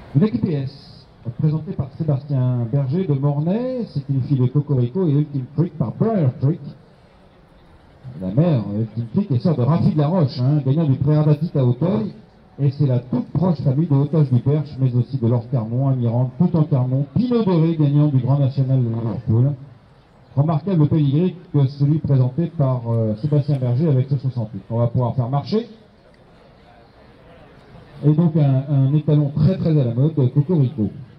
Une équipiès, présentée par Sébastien Berger de Mornay, c'est une fille de Cocorico et Ultime Freak par Briar Freak. La mère, Ultime Freak, est sœur de Rafi de la Roche, gagnant du Préardatique à Auteuil. Et c'est la toute proche famille de Otage du Perche, mais aussi de Laure Carmont, Amirante, tout en Carmont, Pinot Doré, gagnant du Grand National de Liverpool. Remarquable pedigree que celui présenté par Sébastien Berger avec ce 68. On va pouvoir faire marcher. Et donc un étalon très à la mode, Cocorico.